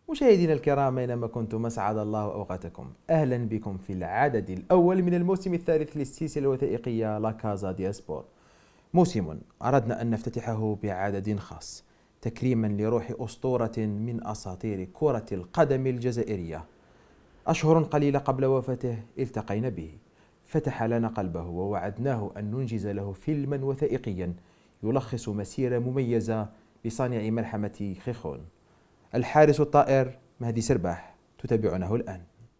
مشاهدينا الكرام أينما كنتم أسعد الله أوقاتكم. أهلا بكم في العدد الأول من الموسم الثالث للسلسلة الوثائقية لا كازا دي سبور. موسم أردنا أن نفتتحه بعدد خاص تكريما لروح أسطورة من أساطير كرة القدم الجزائرية. أشهر قليلة قبل وفاته التقينا به، فتح لنا قلبه ووعدناه أن ننجز له فيلما وثائقيا يلخص مسيرة مميزة لصانع ملحمة خيخون. الحارس الطائر مهدي سرباح، تتابعنه الآن.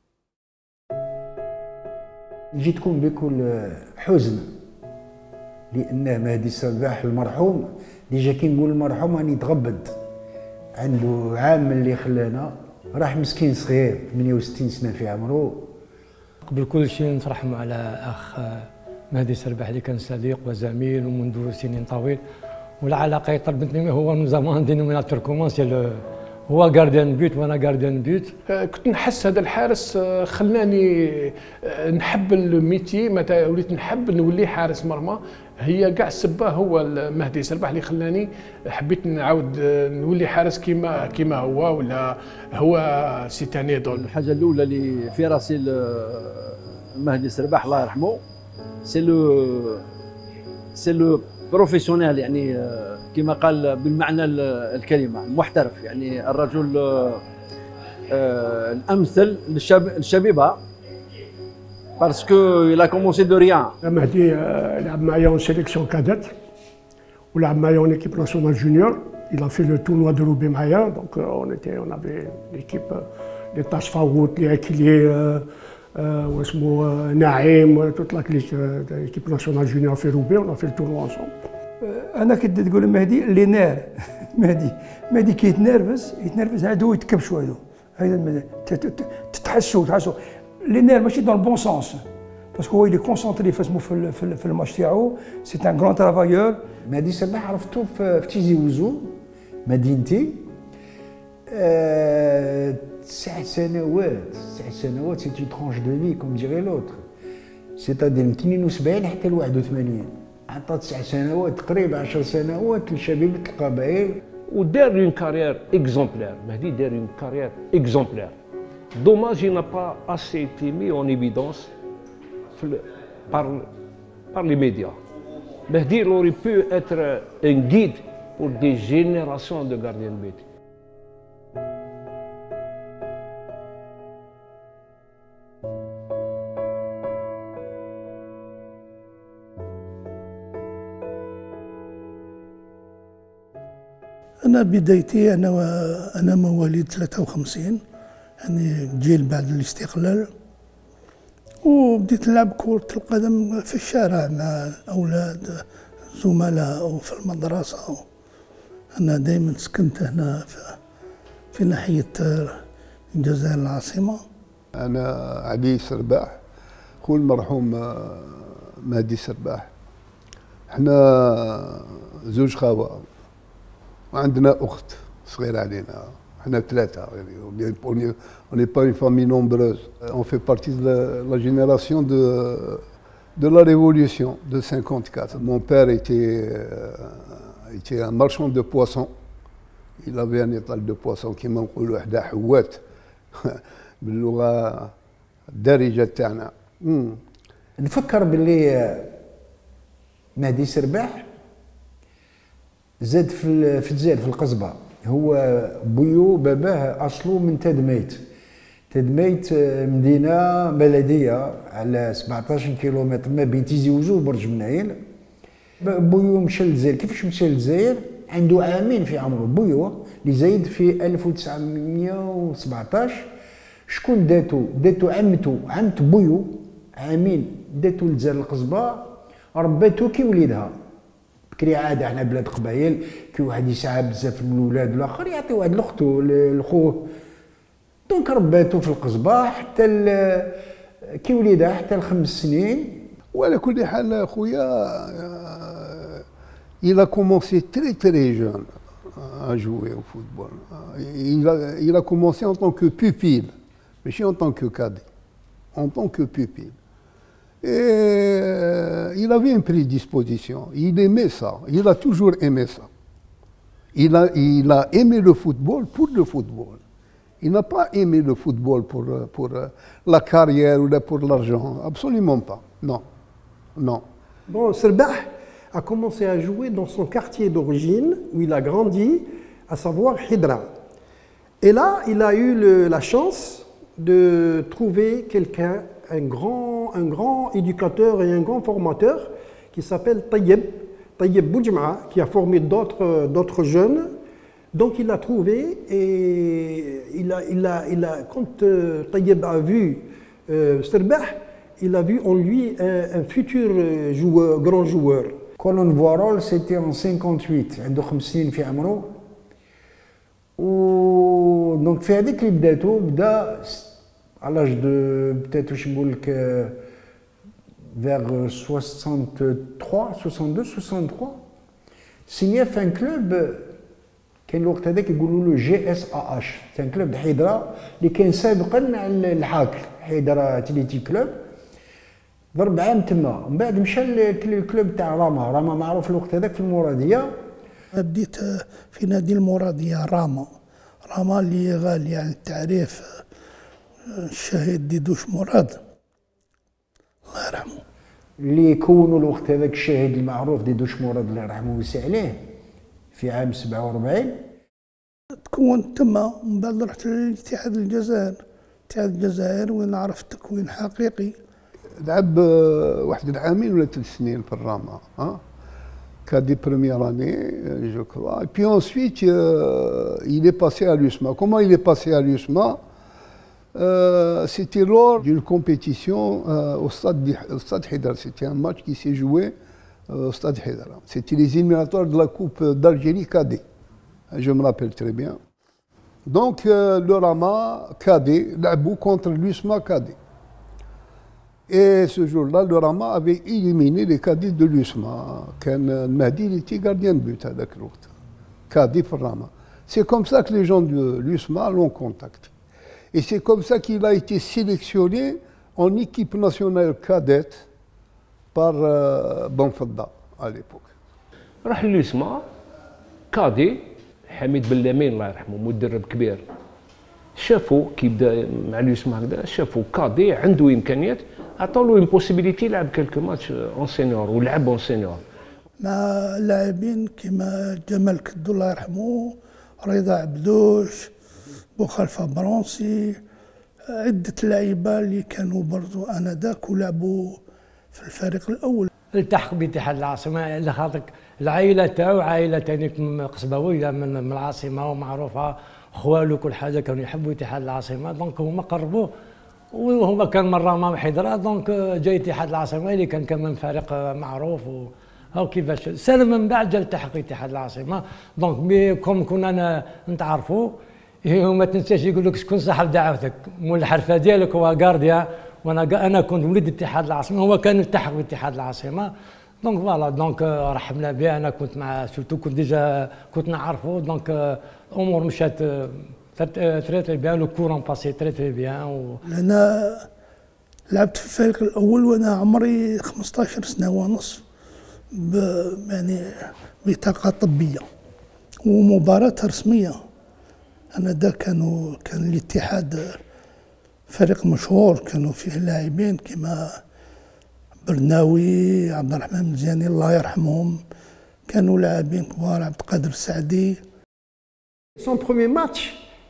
جيتكم بكل حزن لأن مهدي سرباح المرحوم ديجا كي نقول المرحوم راني تغبد، عنده عام اللي خلانا، راح مسكين صغير 68 سنة في عمره. قبل كل شيء نترحم على أخ مهدي سرباح اللي كان صديق وزميل ومنذ سنين طويل، والعلاقة يطلبتني هو من زمان دينوميناتور كومون هو جارديان بيوت وانا جارديان بيوت. كنت نحس هذا الحارس خلاني نحب الميتي، متى وليت نحب نولي حارس مرمى هي كاع السبه هو مهدي سرباح اللي خلاني حبيت نعاود نولي حارس كيما هو، ولا هو سيتاني دول. الحاجه الاولى اللي في راسي مهدي سرباح الله يرحمه سي لو بروفيسيونيل، يعني كما قال بالمعنى الكلمه المحترف، يعني الرجل الامثل للشبيبه باسكو il a commencé de rien. مهدي لعب معايا اون سيليكسيون كادت ولعب معايا اون ايكيب ناسيونال جونيور. il a fait le tournoi de Roubaix معايا، donc on avait l'équipe les tâches فاوت les Akilier واسمه نعيم toute l'équipe nationale junior في روبي. on a fait le tournoi ensemble. انا كنت تقول مهدي اللي نار مهدي كي يتنرفز هادو يتكب شويه، هذا تحسوا اللي نار ماشي دون البون سونس، باسكو هو اللي كونسونطري في الماتش تاعو، سي ان غران ترافايور. مهدي سرباح عرفتو في تيزي وزو مدينتي، 9 سنوات سي اون ترونش دو في كوم ديغي لوتر، سيتادير من 72 حتى ل 81 عطى 9 سنوات تقريبا 10 سنوات لشبيبة القبائل. ودار اون كارير اكزومبلير. مهدي دار اون كارير اكزومبلير. دوماج il n'a pas assez été mis en évidence par les médias. Mehdi aurait pu être un guide pour des générations de gardiens de but. أنا بدايتي أنا مواليد 53، يعني جيل بعد الاستقلال، وبديت نلعب كرة القدم في الشارع مع الأولاد زملاء وفي المدرسة. أنا دائما سكنت هنا في ناحية الجزائر العاصمة. أنا علي سرباح خو المرحوم مهدي سرباح. احنا زوج خاوة وعندنا أخت صغيرة علينا، احنا ثلاثة يعني. on n'est pas une famille nombreuse. On fait partie de la génération de la révolution de 54. Mon père était un marchand de poissons. Il avait un étal de poissons كيما نقولوا حدا حوات باللغة الدارجة تاعنا. نفكر باللي مهدي سرباح زاد في الجزائر في القصبة. هو بويو باباه أصله من تدميت مدينة بلدية على 17 كيلومتر ما بين تيزي وزو وبرج منعيل. بويو مشى للجزائر. كيفاش مشى للجزائر؟ عنده عامين في عمره. بويو اللي زايد في 1917. شكون داتو عمة بويو عامين، داتو للجزائر القصبة، رباتو كي وليدها. بكري عادة احنا بلاد قبايل كي واحد يسعى بزاف من الولاد الاخر يعطي واحد لختو لخوه، دونك رباتو في القصبة حتى كي وليدها حتى ل5 سنين. وعلى كل حال خويا il a commencé très jeune à jouer au football. Il a commencé en tant que pupille, mais en tant que cadet, en tant que pupille. Et il avait une prédisposition, il aimait ça, il a toujours aimé ça. Il a aimé le football pour le football. Il n'a pas aimé le football pour la carrière ou pour l'argent. Absolument pas. Non. Non. Bon, Serbah a commencé à jouer dans son quartier d'origine, où il a grandi, à savoir Hidra. Et là, il a eu la chance de trouver quelqu'un, un grand éducateur et un grand formateur, qui s'appelle Tayyeb Boudjma, qui a formé d'autres jeunes. Donc il l'a trouvé et quand Tayyeb a vu Serbah, il a vu en lui un futur grand joueur. Colin Voirol, c'était en 58, عنده 5 سنين في عمره. Donc في هذيك اللي بدا à l'âge de peut-être واش نقول لك vers 63, 62, 63 signé في un club كان الوقت هذاك يقولوا له GSAH، كان كلوب حيدرا اللي كان سابقا على الحاكل حيدرا اتليتي كلوب. ضرب عام تما، من بعد مشى للكلوب تاع راما معروف الوقت هذاك في المراديه. بديت في نادي المراديه راما اللي غالي على التعريف، الشهيد ديدوش مراد الله يرحمه، اللي كونوا الوقت هذاك الشهيد المعروف ديدوش مراد الله يرحمه ويسع عليه في عام 47. تكون تما، من بعد رحت للاتحاد الجزائر وين عرفت تكوين حقيقي. لعب واحد العامين ولا 3 سنين في الراما، كادي بروميير اني جو كروا. Et puis ensuite il est passé à l'USMA. Comment il est passé à l'USMA? C'était lors d'une compétition au stade Haidara. C'était un match qui s'est joué au stade Haidara. C'était les éliminatoires de la Coupe d'Algérie cadet. Je me rappelle très bien. Donc le Rama cadet, l'abou contre l'USMA cadet. Et ce jour-là, le Rama avait éliminé les cadets de l'USMA. Mahdi, il était gardien de but à l'époque. Cadet pour Rama. C'est comme ça que les gens de l'USMA l'ont contacté. Et c'est comme ça qu'il a été sélectionné en équipe nationale cadette par Bonfadda à l'époque. راح لليسما كادي حميد بلامين الله يرحمه مدرب كبير، شافوا كي بدا مع اليسما هكذا، شافوا كادي عنده امكانيات، عطاو له اون بوسيبيليتي يلعب كلكو ماتش اون سينيور ولعب اون سينيور مع لاعبين كيما جمال كدو الله يرحمه، رضا عبدوش، بوخلفه برونسي، عده لعيبه اللي كانوا برضو انذاك ولعبوا في الفريق الاول. التحق باتحاد العاصمه على خاطر العائله تاعو عائله تانيك قصبويه من العاصمه ومعروفه، خوالو كل حاجه كانوا يحبوا اتحاد العاصمه، دونك هما قربوه وهو كان من راما حيدرا، دونك جاي اتحاد العاصمه اللي كان كمان فريق معروف هاو كيفاش سنه من بعد جا التحق اتحاد العاصمه. دونك كوم كنا انا نتعرفوا، وما تنساش يقول لك شكون صاحب دعوتك، مول الحرفه ديالك هو غارديا، وانا كنت وليد اتحاد العاصمه، هو كان التحق باتحاد العاصمه. دونك فوالا، دونك رحبنا به، انا كنت مع سورتو كنت ديجا كنت نعرفه، دونك الامور مشات تري بيان، لو كورون باسي تري بيان. انا لعبت في الفريق الاول وانا عمري 15 سنه ونصف، يعني بطاقه طبيه ومباراه رسميه. انا دا كان الاتحاد فريق مشهور، كانوا فيه لاعبين كما برناوي، عبد الرحمن مزياني الله يرحمهم، كانوا لاعبين كبار، عبد القادر السعدي. Son premier match,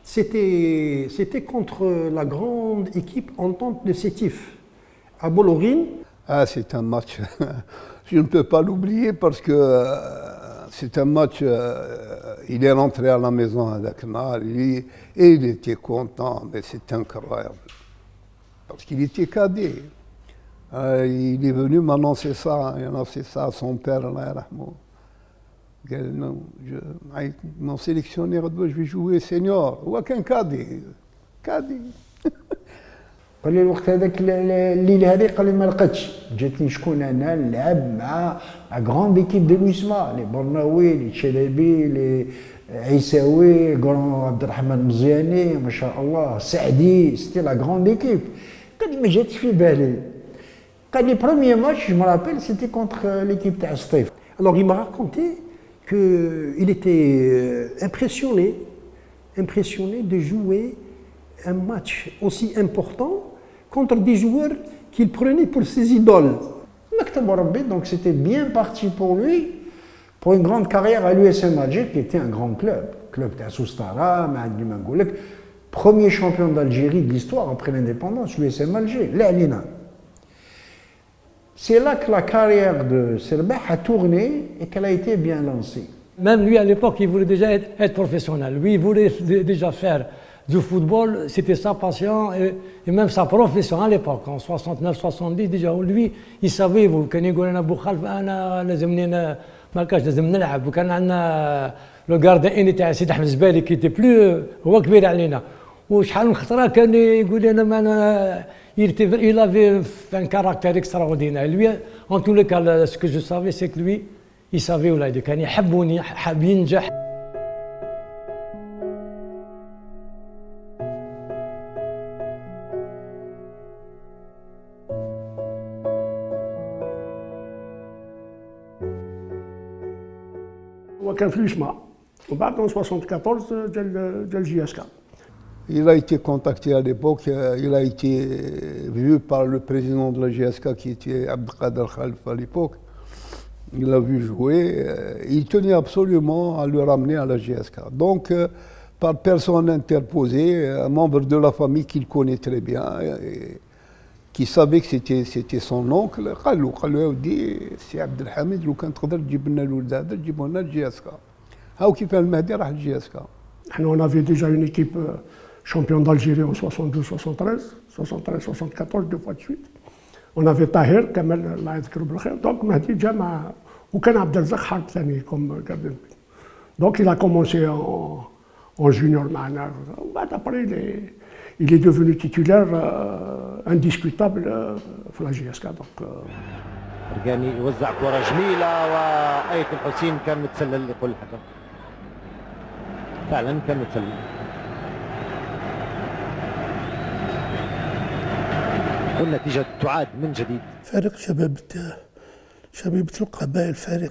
c'était contre la grande équipe Entente de Sétif, à Bollorine. Ah, c'est un match, je ne peux pas l'oublier parce que c'est un match, il est rentré à la maison à Dakar et il était content, mais c'est incroyable. Parce qu'il était cadet. Il est venu m'annoncer ça, à son père, Allah yarhamou. Mon sélectionneur, je vais jouer senior. Ou qu'un cadet. قال لي الوقت هذاك الليله هذه قال لي ما لقيتش، جاتني شكون انا نلعب مع غراند ايكيب دو لوسما، لي برناوي، لي تشلبي، لي عيساوي، عبد الرحمن مزياني، ما شاء الله، سعدي، سيتي لا غراند ايكيب. قال لي ما جاتش في بالي. قال لي بروميير ماتش جو مي رابيل سيتي كونتر ليكيب تاع سطيف. Alors il m'a raconté qu'il était impressionné de jouer un match aussi important contre des joueurs qu'il prenait pour ses idoles. Donc c'était bien parti pour lui, pour une grande carrière à l'USM Alger, qui était un grand club. Club de Soustara, premier champion d'Algérie de l'histoire après l'indépendance, l'USM Alger, l'Alina. C'est là que la carrière de Serbah a tourné et qu'elle a été bien lancée. Même lui, à l'époque, il voulait déjà être professionnel. Lui, il voulait déjà faire du football, c'était sa passion et même sa profession à l'époque, en 69-70 déjà. Lui, il savait, كان يقول أنا أبو خلف أنا لازمني ما كاش لازم نلعب. وكان عندنا لو غاردين تاع سيد أحمد الزبالي كي تي بلو هو كبير علينا. وشحال من خطرة كان يقول لي أنا il avait un caractère extraordinaire. Lui, en tous les cas, ce que je savais, c'est que lui, il savait ولادي كان يحبوني، حاب ينجح. هو كان في الجماعة وبعد 74 جا GSK. Il a été contacté à l'époque, il a été vu par le président de la GSK qui était Abdelkader Khalif à l'époque. Il l'a vu jouer, il tenait absolument à le ramener à la GSK. Donc, par personne interposée, un membre de la famille qu'il connaît très bien, qui savait que c'était son oncle, قال له ودي سي عبد الحميد لو كان تقدر تجيب لنا الولد هذا تجيبه لنا الجي اس كا. هاو كيف المهدي راح الجي اس كا. احنا on avait déjà une équipe champion d'Algérie en 72, 74 deux fois de suite. On avait Tahir كمال الله يذكره بالخير. Donc مهدي جا مع وكان عبد الرزاق حرب ثاني comme gardien. Donc il a commencé en junior معنا. وبعد après il est devenu titulaire indiscutable في la GSK. Donc رقاني يوزع كرة جميلة وآية الحسين كان متسلل يقول الحكم. فعلا كان متسلل. والنتيجة تعاد من جديد. فريق شبيبة القبائل فريق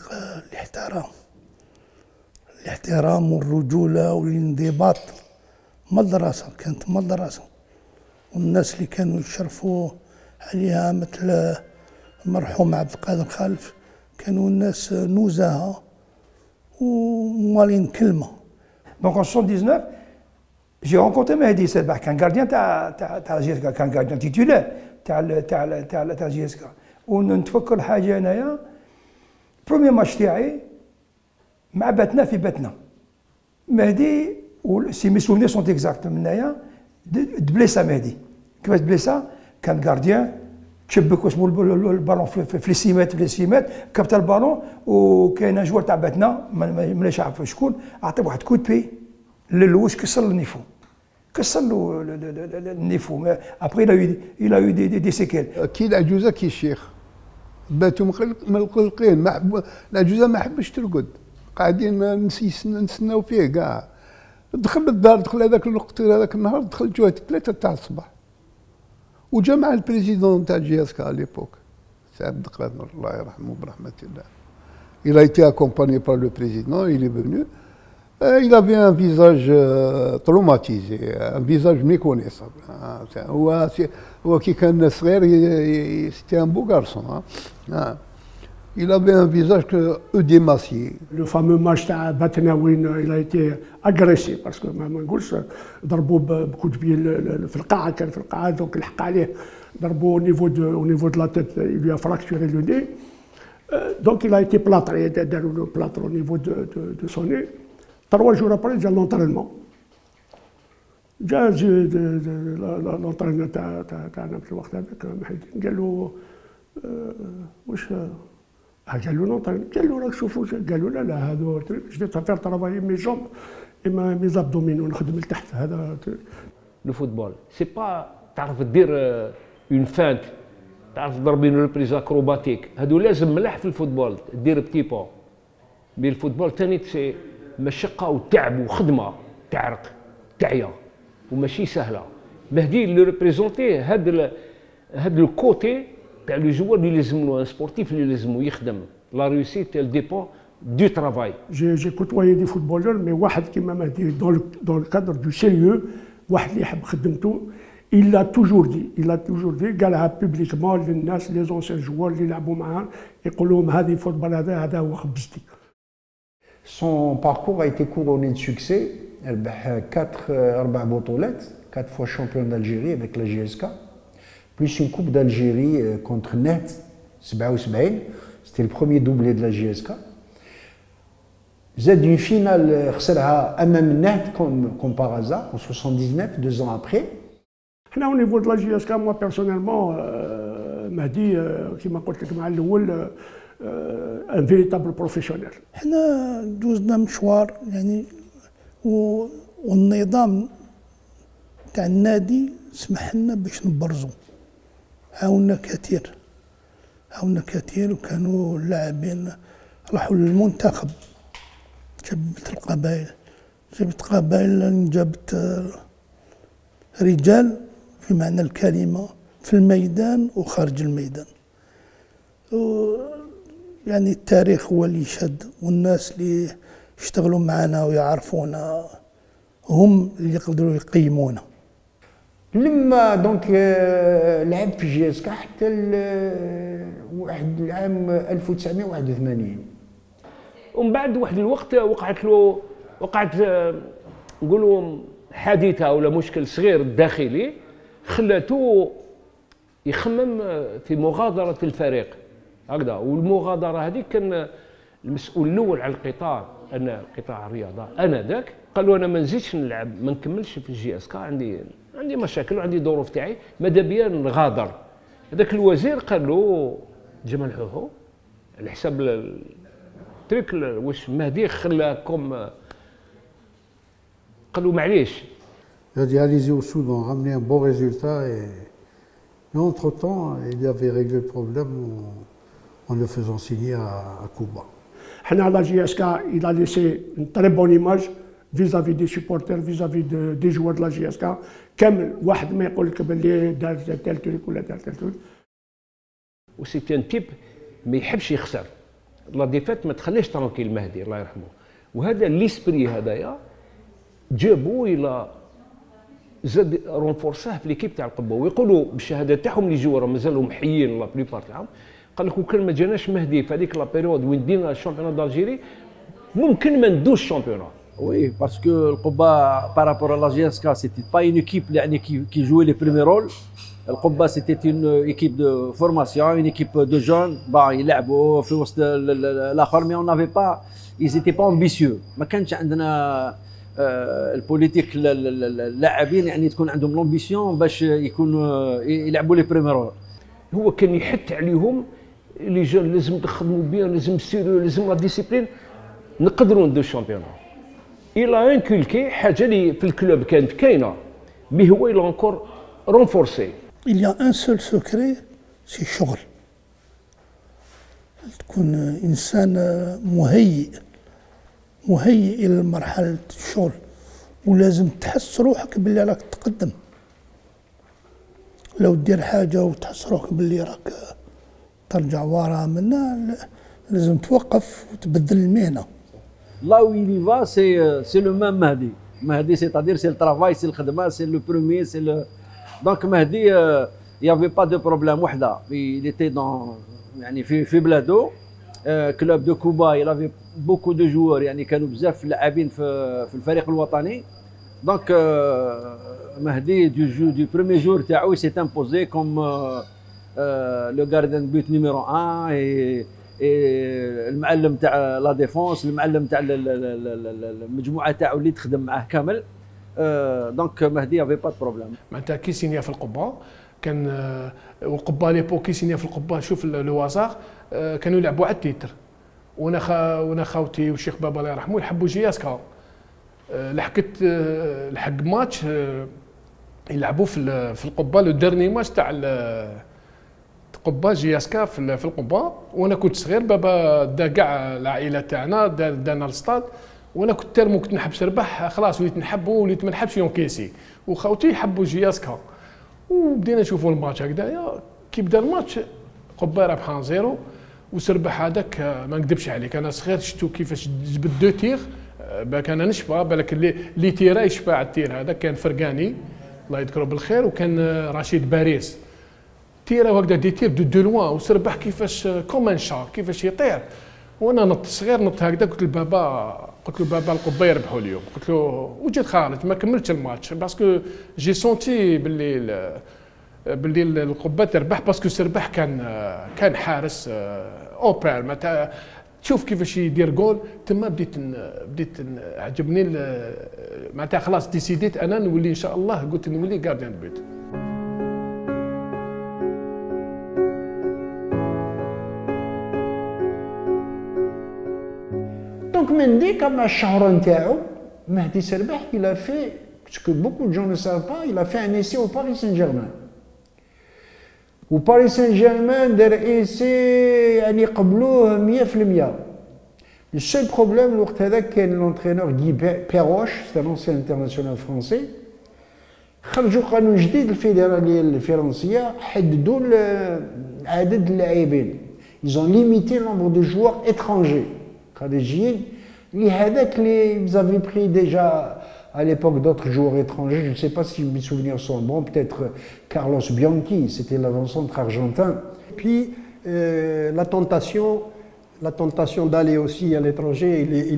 الاحترام والرجولة والانضباط. مدرسة كانت مدرسة، والناس اللي كانوا يشرفوا عليها مثل المرحوم عبد القادر خالف كانوا الناس نزهة ومالين كلمة. Donc en 79, j'ai rencontré Mehdi Serbah, qui est un gardien تاع الجيسكا، كان gardien titulaire تاع الجيسكا. ونتفكر حاجة أنايا بروميير ماتش تاعي مع باتنا في باتنا. مهدي si mes souvenirs sont exacts, de blessa Mehdi. كيفاش بليسا؟ كان غارديان تشبك واسمو البالون في 6 متر كبت البالون وكاين جوار تاع باتنا مانيش عارف شكون عطى واحد كود بي للوش كسر النيفو كسر له النيفو. ابري il a eu des séquelles. كي العجوزه كي الشيخ باتوا مقلقين، العجوزه ما حبش ترقد، قاعدين نستناو فيه كاع. دخل للدار، دخل هذاك الوقت هذاك النهار دخل جوه 3 تاع الصباح وجا مع البريزيدون تاع جي اس كا ليبوك سي عبد القادر الله يرحمه برحمه الله. Il a été accompagné par le président, il est venu. Il avait un visage traumatisé, un visage méconnaissable. هو كي كان صغير c'était un beau garçon. Il avait un visage émacié. Le fameux match تاع باتناوين il a été agressé parce que ما نقولش ضربوه بكتبيه في القاعه، كان في القاعه دونك لحق عليه ضربوه au niveau de la tête, il lui a fracturé le nez. Donc il a été plâtré, داروا له plâtre au niveau de son nez. 3 jours après جا l'entraînement. جا l'entraîneur تاعنا في الوقت هذاك محيدين قال له واش قال له نوطن، قال له راك شوفوا، قالوا لا هذو جو تفير ترافايي مي جومب اي مي زابدومينو نخدم لتحت هذا. لو فوتبول سي با تعرف دير اون فانت، تعرف تضربين ريبريز اكروباتيك، هادو لازم ملح في الفوتبول دير بتي بون. بي الفوتبول ثاني سي مشقه وتعب وخدمه، تعرق تعيا وماشي سهله. مهدي اللي ريبريزونتي هاد الكوتي تاع لو جوار اللي لازم له سبورتيف اللي لازم يخدم. لا ريوسيت elle dépend du travail. J'ai côtoyé des footballeurs mais واحد كيما مهدي dans le cadre du sérieux واحد اللي يحب خدمته. il a toujours dit قالها بوبليكمون للناس لي زونسيون جوار اللي لعبوا معاه، يقول لهم هذه فوتبال هذا هو خبزتي. Son parcours a été couronné de succès. ربح 4 بطولات، 4 fois champion d'Algérie avec la JSK, plus une coupe d'Algérie contre Net 77. C'était le premier doublé de la JSK. زاد une finale خسرها أمام Net comme par hasard en 79, 2 ans après. حنا au niveau de la JSK, moi personnellement مهدي كما قلت لك مع الأول ان فيريتابل بروفيسيونيل. حنا دوزنا مشوار يعني والنظام تاع النادي سمح لنا باش نبرزوا. عاونا كثير وكانوا اللاعبين راحوا للمنتخب. جبت قبائل جابت رجال في معنى الكلمة في الميدان وخارج الميدان. يعني التاريخ هو اللي يشهد، والناس اللي يشتغلوا معنا ويعرفونا هم اللي يقدروا يقيمونا. لما دونك لعب في جي اس كا حتى واحد العام 1981. ومن بعد واحد الوقت وقعت نقولوا حادثه ولا مشكل صغير داخلي خلاته يخمم في مغادره الفريق هكذا. والمغادره هذه كان المسؤول الاول على القطاع، انا قطاع الرياضه انا ذاك، قال له انا ما نزيدش نلعب، ما نكملش في الجي اس كا، عندي مشاكل وعندي ظروف تاعي، ماذا بيا نغادر. هذاك الوزير قال له جمال حوحو على حساب التريك واش مهدي خلاكم، قال له معليش. Il a dialysé au Soudan, ramené un bon résultat et entre-temps, il avait réglé le problème en le faisant signer à Cuba. حنا على جي اس كا il a laissé une très bonne image vis-à-vis des supporters, vis-à-vis des joueurs de la JSK. كامل واحد ما يقول لك باللي دار تال تريك ولا دار تال تريك. وسي ان تيب ما يحبش يخسر، لا ديفات ما تخليش ترانكيل مهدي الله يرحمه. وهذا ليسبري هذايا جابوه الى زاد رونفورساه في ليكيب تاع القبه. ويقولوا بالشهاده تاعهم اللي جوا مازالوا محيين لا بليبار تاعهم، قال لك وكان ما جاناش مهدي في هذيك لا بيريود وين دينا الشامبيون دالجيري ممكن ما ندوش الشامبيون. Oui, parce que le combat par rapport à la GSK, c'était pas une équipe qui jouait les premiers rôles. Le combat, c'était une équipe de formation, une équipe de jeunes. Bah, ils لعبوا في وسط الآخر, mais on n'avait pas, ils étaient pas ambitieux. ما كانش عندنا البوليتيك اللاعبين يعني تكون عندهم لومبيسيون باش يكونوا يلعبوا لي بريمير رول. هو كان يحث عليهم لي جون لازم تخدموا بيان، لازم سيريو، لازم لا ديسيبلين، نقدروا نديروا الشامبيون. إلا انكولكي حاجه اللي في الكلوب كانت كاينه مي هو إلا انكور رونفورسي. Il y a un seul secret, c'est الشغل. تكون انسان مهيئ الى مرحله الشغل، ولازم تحس روحك باللي راك تقدم. لو دير حاجه وتحس روحك باللي راك ترجع ورا منها، لازم توقف وتبدل المهنه. Là où il y va, c'est le même Mahdi. Mahdi, c'est-à-dire c'est le travail, c'est le khadma, c'est le premier, c'est le. Donc Mahdi, il n'y avait pas de problème. Il était dans, في بلاده. Club de Cuba, il avait beaucoup de joueurs. يعني كانوا بزاف لاعبين في الفريق الوطني. Donc Mahdi du premier jour تاعو il s'est imposé comme le gardien de but numéro 1 المعلم تاع لا ديفونس، المعلم تاع المجموعه تاعو اللي تخدم معاه كامل. دونك مهدي افي با بروبليم. معناتها كي سينيا في القبه كان وقبه ليبو كي سينيا في القبه، شوف لو هازار كانوا يلعبوا على التيتر. وانا خاوتي والشيخ بابا الله يرحمه يحبوا جي اس كا. لحق ماتش يلعبوا في القبه لو ديرني ماتش تاع قبه جي اس كا في القبه. وانا كنت صغير، بابا دا كاع العائله تاعنا دانا السطاد، وانا كنت ترمو كنت نحبش نربح، خلاص وليت نحبو وليت ما نحبش يونكيسي. وخاوتي يحبوا جي اس كا، وبدينا نشوفوا الماتش هكذايا. كي بدا الماتش قبه رابحه 0 وسربح هذاك، ما نكذبش عليك انا صغير شفتو كيفاش جبد 2 تيغ بالك انا نشفى بالك اللي تيرا يشفى على التير هذا كان فرقاني الله يذكره بالخير وكان رشيد باريس تيرا وهكذا دي تير دو لوان وسربح كيفاش كومان شا كيفاش يطير وانا نط صغير نط هكذا قلت له بابا القبه يربحوا اليوم قلت له وجيت خارج ما كملتش الماتش باسكو جي سونتي باللي القبه تربح باسكو سربح كان حارس اوبر متى تشوف كيفاش يدير جول تما بديت عجبني معناتها خلاص ديسيديت انا نولي ان شاء الله قلت نولي غارديان بيت. دونك Mendy كما الشهرة نتاعو مهدي سربح il a fait ce que beaucoup de gens ne savent pas il a fait un essai au Paris Saint-Germain. و باريس سان جيرمان دار ايسي يعني قبلوه 100%. Le seul problème الوقت هذاك كان لونترينور غي بيروش سي ان انسيان انترناسيونال فرونسي خرجوا قانون جديد الفيدراليه الفرنسيه حددوا عدد اللاعبين ils ont limité le nombre de joueurs étrangers خارجيين لهذاك اللي vous avez pris déjà à l'époque d'autres joueurs étrangers, je ne sais pas si mes souvenirs sont bons, peut-être Carlos Bianchi, c'était l'avant-centre argentin. Puis la tentation d'aller aussi à l'étranger,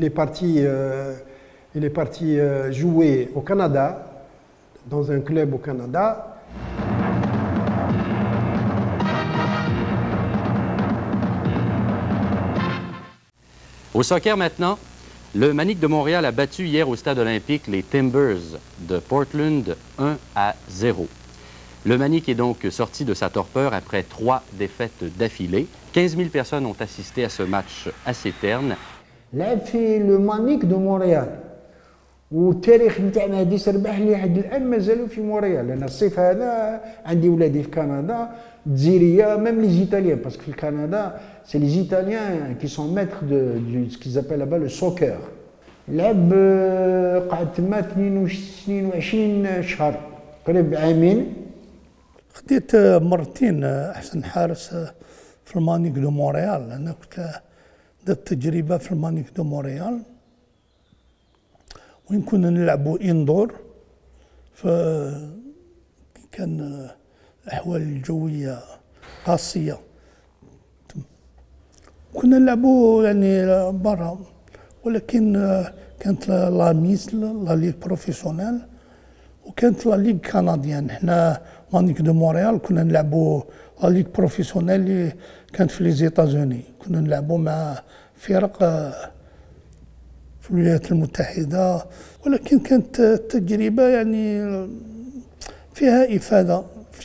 il est parti jouer au Canada, dans un club au Canada. Au soccer maintenant, le Manic de Montréal a battu hier au stade olympique les Timbers de Portland 1-0. Le Manic est donc sorti de sa torpeur après 3 défaites d'affilée. 15 000 personnes ont assisté à ce match assez terne. لعب في لو مانيك دو مونريال والتاريخ نتاع مهدي سرباح اللي حد الان مازالوا في مونريال لان الصيف هذا عندي ولادي في كندا الجزائريه ميم لي زيتاليان باسكو في كندا سي لي زيتاليان كي سون ميتر دو سكي زابيل لابا لو سوكر لعب قعد تما 22 شهر قريب عامين. خديت مرتين احسن حارس في المانيك دو مونريال انا كنت درت تجربه في المانيك دو مونريال وين كنا نلعبوا اندور فكان الاحوال الجويه قاسيه كنا نلعبوا يعني برا ولكن كانت لا ميس لا ليغ بروفيسيونيل وكانت لا ليغ كنديان حنا مانيك دو مونريال كنا نلعبوا لا ليغ بروفيسيونيل اللي كانت في لي زيتازوني كنا نلعبوا مع فرق في الولايات المتحدة ولكن كانت تجربة يعني فيها إفادة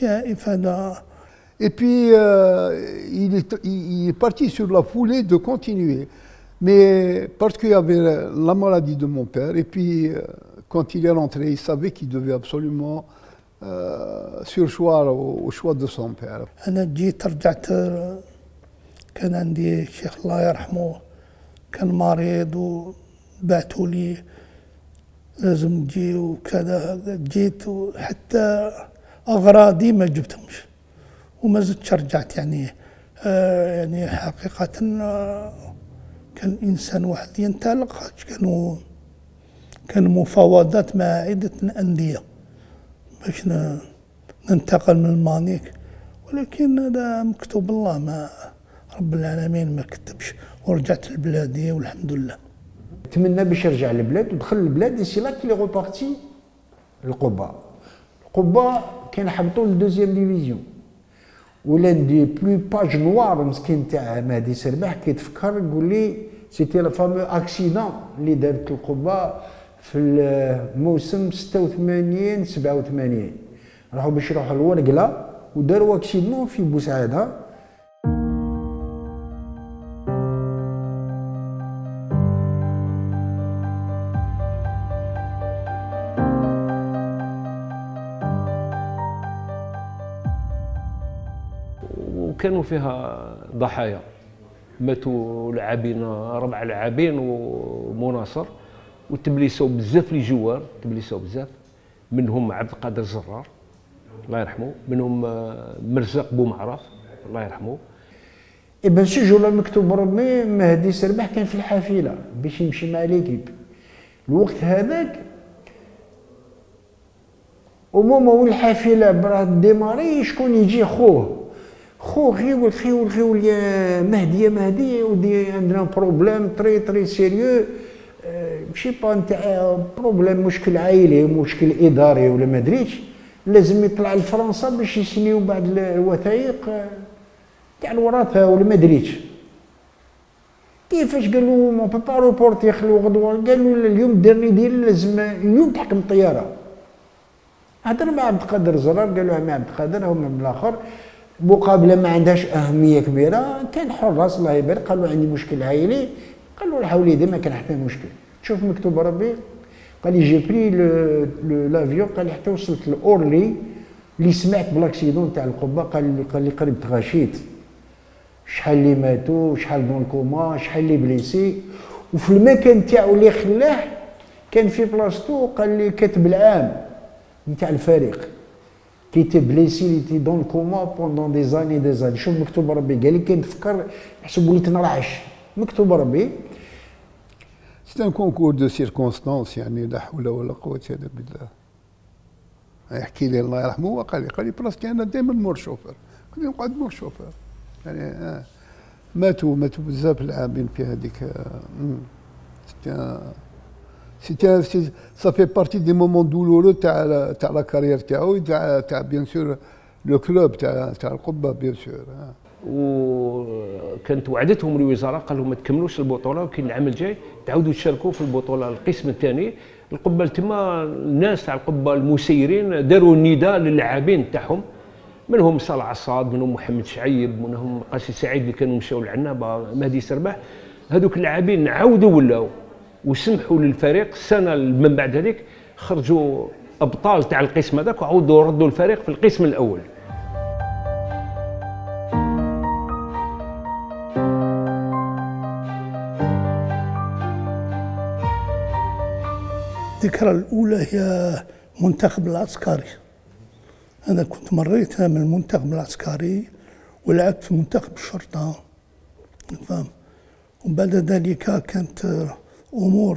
Et puis il est parti sur la foulée de continuer. Mais parce qu'il y avait la maladie de mon père et puis quand il est rentré, il savait qu'il devait absolument surchoir au choix de son père. أنا جيت رجعت كان عندي الشيخ الله يرحمه كان مريض وبعثوا لي لازم تجي وكذا جيت وحتى أغراضي ما جبتهمش وما زدتش رجعت يعني يعني حقيقة كان إنسان واحد ينطلق كان مفاوضات مع عدة أندية باش ننتقل من المانيك ولكن هذا مكتوب الله ما رب العالمين ما كتبش ورجعت لبلادي والحمد لله. تمنى باش يرجع للبلاد ودخل للبلاد سي لا كي لي روبارتي القبه. القبه كان حبطوا للدوزيام ديفيزيون ولان دي بلو باج نوار مسكين تاع مهدي سرباح كيتفكر يقول لي سيتي لا فامو اكسيدون اللي دارت القبه في الموسم 86 87 راحوا باش يروحوا لورقله وداروا اكسيدون في بوسعاده. وكانوا فيها ضحايا ماتوا لاعبين 4 لاعبين ومناصر وتبليسوا بزاف لي جوار تبليسوا بزاف منهم عبد القادر الزرار الله يرحمه منهم مرزاق بومعرف الله يرحمه. بان سجل مكتوب ربي مهدي سرباح كان في الحافله باش يمشي مع ليكيب الوقت هذاك او مومون وين الحافله براه ديماري شكون يجي خوه خيول يا مهدي ودي عندنا بروبليم تري سيريو ماشي با نتاع بروبليم مشكل عائلي مشكل اداري ولا ما ادريش لازم يطلع لفرنسا باش يسنيو بعض الوثائق تاع الوراثه ولا ما ادريش كيفاش قالوا مون بو با روبورتي يخلو غدوه قالوا اليوم الدرني ديال لازم اليوم تحكم الطياره هضر مع عبد القادر زرار قالوا مع عبد القادر هما من الاخر مقابله ما عندهاش اهميه كبيره كان حراس الله يبارك قالوا عندي مشكل عائلي قالوا له حولي ما كان حتى مشكل شوف مكتوب ربي قال لي جي بري لافيون قال لي حتى وصلت لاورلي اللي سمعت بالاكسيدون تاع القبه قال لي قريب تغاشيت شحال اللي ماتوا شحال دون الكوما شحال اللي بليسي وفي المكان تاعو اللي خلاه كان في بلاصتو قال لي كاتب العام نتاع الفريق qui était blessé, il était dans le coma pendant des années. شوف مكتوب ربي قال لي كنتفكر نحسب وليت نرعش مكتوب ربي. C'est un concours de circonstances يعني لا حول ولا قوة إلا بالله. يحكي لي الله يرحمه وقال لي براسك أنا دائما مور شوفر، كنت نقعد مور شوفر. يعني ماتوا بزاف العامين في هذيك. Ça fait partie des moments douloureux تاع لا كارير تاعو تاع بيان سور لو كلوب تاع القبه بيان سور. وكانت وعدتهم الوزاره قال لهم ما تكملوش البطوله وكاين العام الجاي تعاودوا تشاركوا في البطوله القسم الثاني. القبه تما الناس تاع القبه المسيرين داروا نداء للاعبين تاعهم منهم صالح عصاد منهم محمد شعيب منهم قاسي سعيد اللي كانوا مشاو للعنابه مهدي سرباح. هذوك اللاعبين عاودوا ولاو وسمحوا للفريق السنه من بعد هذيك خرجوا ابطال تاع القسم هذاك وعاودوا ردوا الفريق في القسم الاول. الذكرى الأولى هي منتخب العسكري. أنا كنت مريت من المنتخب العسكري ولعبت في منتخب الشرطة فاهم. وبعد ذلك كانت أمور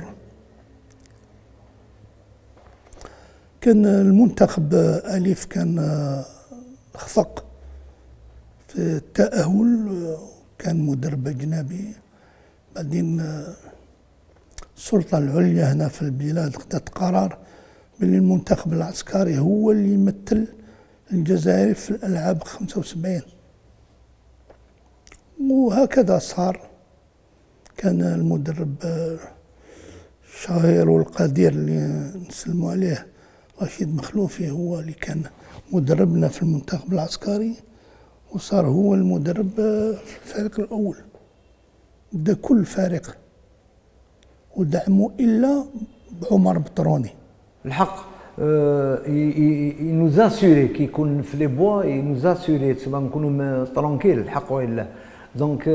كان المنتخب أليف كان خفق في التأهل كان مدرب أجنبي. بعدين السلطة العليا هنا في البلاد خدت قرار بأن المنتخب العسكري هو اللي يمثل الجزائر في الألعاب 75 وهكذا صار. كان المدرب الشهير والقدير اللي نسلموا عليه رشيد مخلوفي هو اللي كان مدربنا في المنتخب العسكري وصار هو المدرب في الفريق الأول. بدا كل فريق ودعموا إلا بعمر بطروني. الحق nous assurer كي يكون في لي بوا nous assurer تسمى نكونوا ترونكيل الحق والا دونك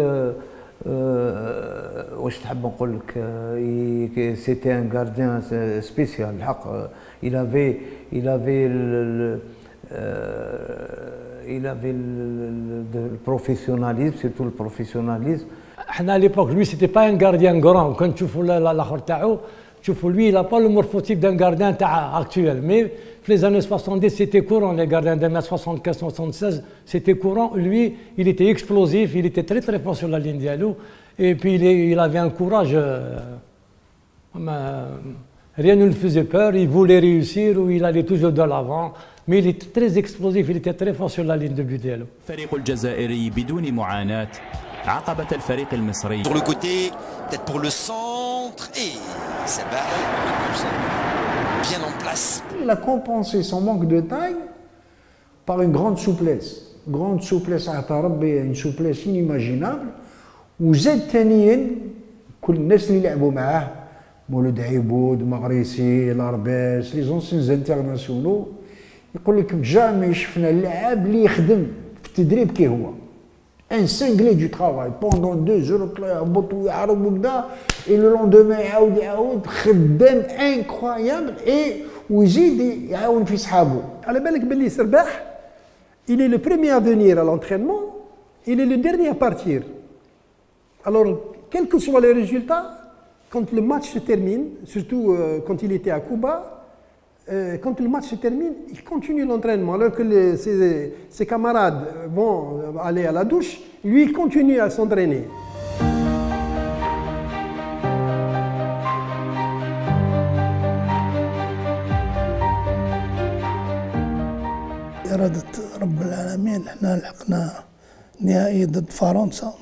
واش تحب نقول لك سيتي ان غارديان سبيسيال الحق il avait le professionnalisme surtout le professionnalisme. احنا ليبوك لوي سيتي با ان غارديان غران كان تشوفوا الاخر تاعو تشوفوا لوي لا با لو مورفوتيب دان غارديان تاع اكتويل مي في لي زاني 70 سيتي كورون لي غارديان دي 75 76 سيتي كورون لوي il était explosif il était très très fort sur la ligne ديالو et puis il avait un courage rien ne le faisait peur il voulait réussir ou il allait toujours de l'avant mais il était très explosif il était très fort sur la ligne de but ديالو. الفريق الجزائري بدون معاناة عقبة الفريق المصري. Sur le côté, peut-être pour le centre et Sabah bien en place. Il a compensé son manque de taille par une grande souplesse. Grande souplesse عطا ربي une souplesse inimaginable. وزاد ثانيا كل الناس اللي لعبوا معاه مولود عبود مغريسي لارباس لي زونسينز انترناسيونو يقول لك جامي شفنا اللاعب اللي يخدم في التدريب كي هو. Un cinglé du travail pendant 2 jours يهبط ويعرب وكذا et le lendemain يعاود خدام incroyable et ويزيد يعاون في صحابه. على بالك باللي سرباح il est le premier à venir à l'entraînement, il est le dernier à partir. Alors quels que soient les résultats, quand le match se termine, surtout quand il était à Cuba, quand le match se termine, il continue l'entraînement. Alors que ses camarades vont aller à la douche, lui, il continue à s'entraîner. إرادة رب العالمين احنا لحقنا نهائي ضد فرنسا.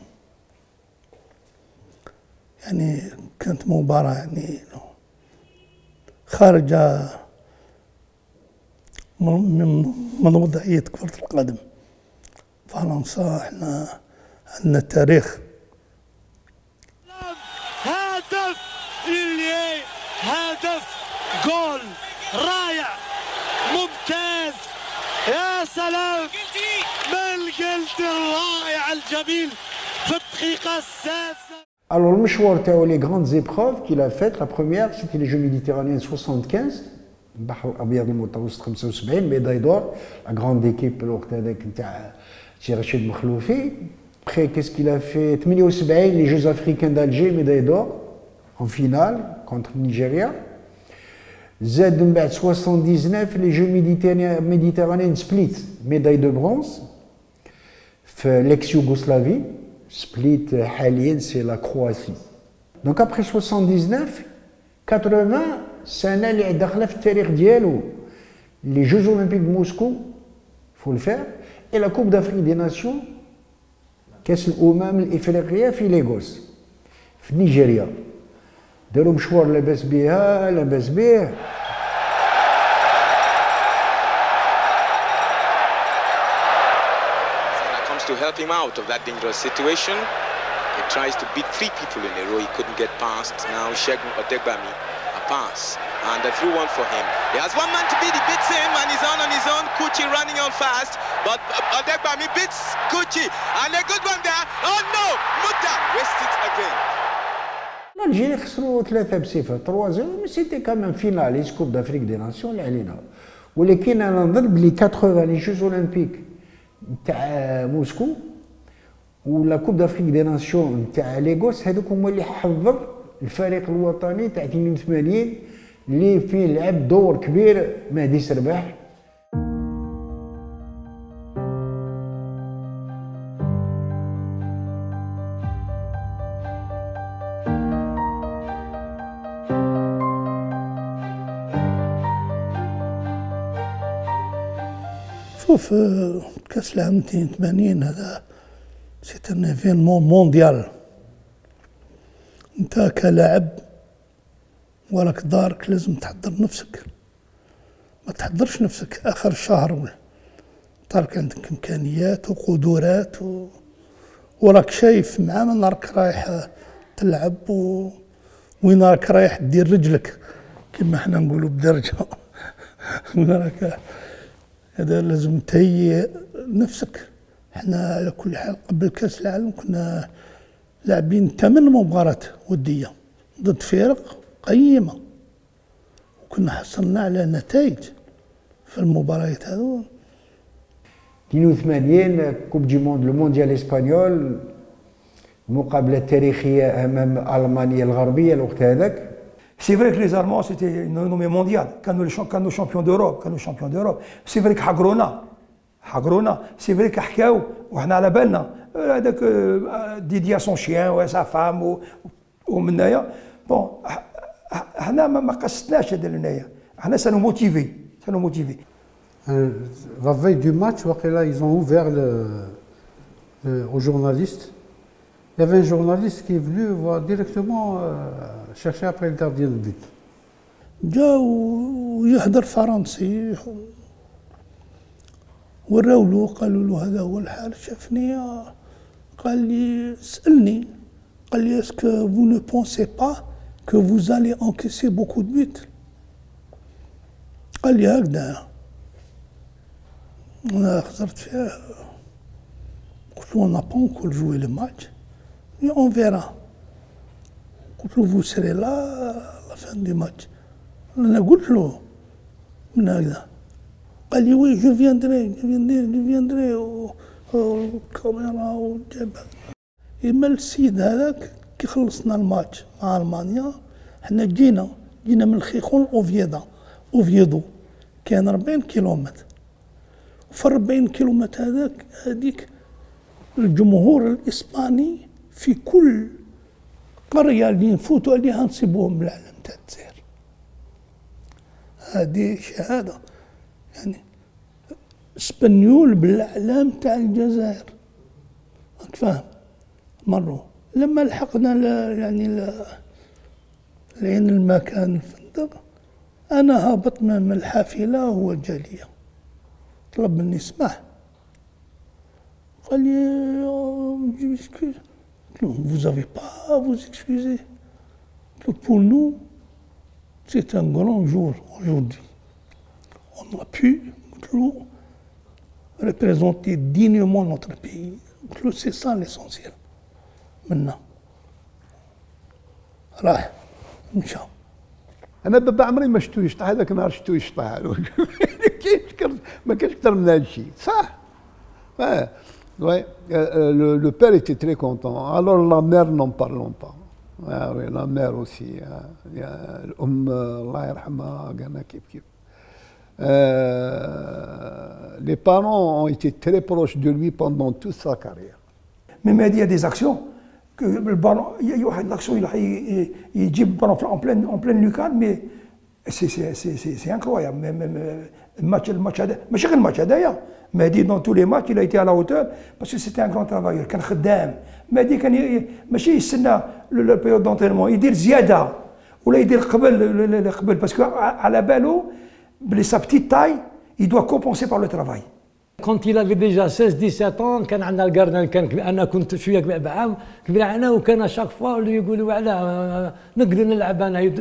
يعني كانت مباراة يعني خارجة من وضعية كرة القدم. فرنسا احنا عندنا تاريخ. هدف إليي، هدف جول رائع ممتاز، يا سلام من الجلد الرائع الجميل في الدقيقة السادسة. Alors le مشوار تاعو les grandes épreuves qu'il a faites, la première c'était les Jeux méditerranéens 75, البحر الابيض المتوسط 75 médaille d'or, la grande équipe الوقت هذاك نتاع سي رشيد مخلوفي. Après qu'est-ce qu'il a fait 78 les Jeux africains d'Alger, médaille d'or en finale contre le Nigeria. زاد من بعد 79 les Jeux méditerranéens Split, médaille de bronze في l'ex-Yougoslavie. Split حاليا c'est la Croatie. Donc après 79 80 سنة اللي داخله في التاريخ ديالو les Jeux Olympiques de Moscou, faut le faire, et la Coupe d'Afrique des Nations كأس الأمم الإفريقية في ليغوس في نيجيريا. داروا مشوار لاباس بها لاباس به. To help him out of that dangerous situation, he tries to beat 3 people in a row. He couldn't get past. Now Segun Odegbami, a pass, and a through one for him. He has one man to beat. He beats him, and he's on his own. Kuchi running on fast, but Odegbami beats Kuchi, and a good one there. Oh no, Muta wastes it again. الجيري خسروا 3-0 3-0 مي سيتي كمان فيناليست كوب دافريك دي ناسيون اللي علينا. ولكن انا نظن بلي 80 لي جوز اولمبيك نتاع موسكو ولا كوب دافريك دي ناسيون نتاع ليغوس هذوك هما اللي حضر الفريق الوطني تاع 82 اللي فيه لعب دور كبير مهدي سرباح. شوف كأس العام 82 هذا سيت ان ايفينمون مونديال. انت كلاعب وراك دارك لازم تحضر نفسك، ما تحضرش نفسك اخر الشهر ترك عندك امكانيات وقدرات وراك شايف مع من راك رايح تلعب وين راك رايح دير رجلك كما حنا نقولوا بدرجه. وين راك هذا لازم تهيئ نفسك. احنا على كل حال قبل كاس العالم كنا لاعبين 8 مباريات وديه ضد فرق قيمه وكنا حصلنا على نتائج في المباريات هذو. 82 كوب دي موند لو مونديال اسبانيول، مقابله تاريخيه امام المانيا الغربيه الوقت هذاك. C'est vrai que les Allemands c'était une renommée mondiale, كانوا champions d'Europe, كانوا champions d'Europe. C'est vrai حقرونا، c'est vrai كحكاو وحنا على بالنا هذاك ديديا سون شيان و سا فام ومن هنايا بون حنا ما قصدناش هذا لهنايا، حنا سانو موتيفي. La veille du match, ils ont ouvert aux journalistes. Il y avait un journaliste qui est venu voir directement chercher après le gardien de but. جا ويحضر فرنسي وراولو قالوا له هذا هو الحال. شافني قال لي سألني قال لي est-ce que vous ne pensez pas que vous allez encaisser beaucoup de buts. قال لي هكذا. انا خسرت فيها قلت له on n'a pas encore joué le match mais on verra. قلت له vous serez là à la fin du match. انا قلت له من هكذا. قال لي وي جو فياندري والكاميرا والجبهة. إما السيد هذاك كي خلصنا الماتش مع المانيا حنا جينا من الخيخون اوفيدو كان 40 كيلومتر. وفي 40 كيلومتر هذيك الجمهور الاسباني في كل قريه اللي نفوتوا عليها نصيبوهم بالعلم تاع الجزائر. هذه شهاده يعني اسبانيول بالاعلام تاع الجزائر، راك فاهم. مروا لما لحقنا لين المكان الفندق، انا هابط من الحافله وهو جاليه طلب مني اسمح، قال لي قلت له vous avez pas à vous excuser. Pour nous c'est un grand jour aujourd'hui. On a pu représenter dignement notre pays. C'est ça l'essentiel. منا راح مشى. انا بابا عمري ما شفتو يشطح، هذاك النهار شفتو يشطح. ما كانش اكثر من هذا الشيء صح. Ouais, le père était très content. Alors la mère, n'en parlons pas. Ah oui, la mère aussi. Allah yarhamha, قالنا كيف. Les parents ont été très proches de lui pendant toute sa carrière. Même il y a des actions que le ballon, il y a une action, il dit le ballon en pleine lucarne, mais c'est incroyable. Même le match هذا ماشي غير الماتش هذايا، مهدي dans tous les matchs il a été à la hauteur parce que c'était un grand travailleur. كان خدام مهدي، كان ماشي يستنى le période d'entraînement، يدير زياده ولا يدير قبل parce que على بالو بلي sa petite taille il doit compenser par le travail. Quand il avait déjà 16-17 ans كان عندنا الجاردان، كان انا كنت شويه بعام كبير عنا، وكان شاك فوا اللي يقولوا علاه نقدر نلعب انا.